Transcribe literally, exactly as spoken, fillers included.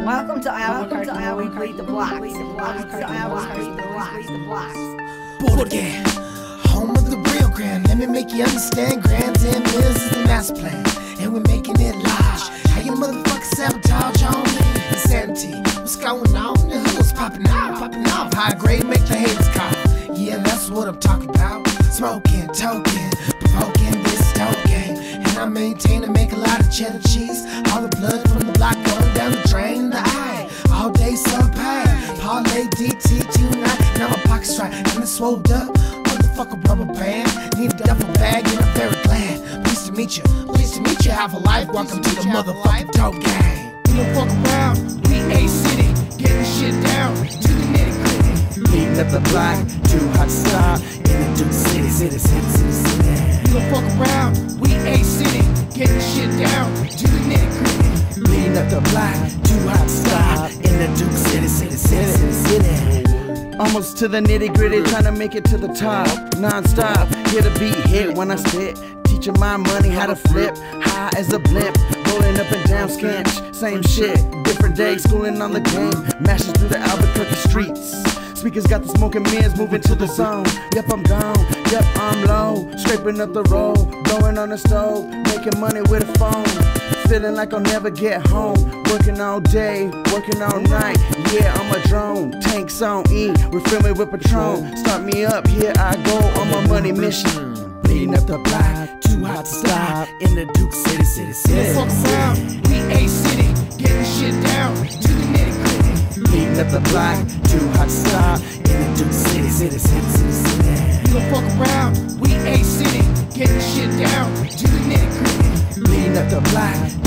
Welcome to Albuquerque, where we bleed the blocks. Welcome to Albuquerque, where we bleed the blocks. Board again, home of the real grand. Let me make you understand. Grands and Mills is the master plan, and we're making it large. How you motherfuckers sabotage on me? Insanity, what's going on? The hood's popping out, popping off. High grade make the haters cough. Yeah, that's what I'm talking about. Smoking, token, provoking this token. And I maintain to make a lot of cheddar cheese. All the blood from the block going down the drain. The eye, all day sun pie. Parlay D T tonight. Now my pocket's dry and it's swolled up. Motherfucker rubber band. Need a duffel bag and I'm very glad. Pleased to meet you, pleased to meet you. Have a life. Welcome to the motherfucking dope gang. We don't fuck around, we A-City. Getting shit down to the nitty gritty. Leading up the block, too hot to stop. In the Duke City, city, city, city, city. We don't fuck around, we A-City. Getting shit down to the nitty gritty. Leading up the block, too hot to stop. In the Duke City, city, city, city, city. Almost to the nitty gritty, trying to make it to the top. Non-stop, hear the beat hit when I spit. Teaching my money how to flip, high as a blimp. Rolling up and down skanch, same shit. Different day, schooling on the game. Mashing through the Albuquerque streets. Speakers got the smoking mirrors moving to the zone. Yep, I'm gone, yep, I'm low. Scraping up the road, blowing on the stove. Making money with a phone. Feeling like I'll never get home. Working all day, working all night. Yeah, I'm a drone, tanks on E. Refill me with Patron. Start me up, here I go on my money mission. Leading up the block, too hot to stop. In the Duke City, city, city. Fuck around, we A-City. Getting shit down to the nitty gritty. Leading up the block, too hot to stop. In the Duke City, city, city, city, city. We don't fuck around, we A-City. Getting shit down to the nitty gritty. Leading up the block,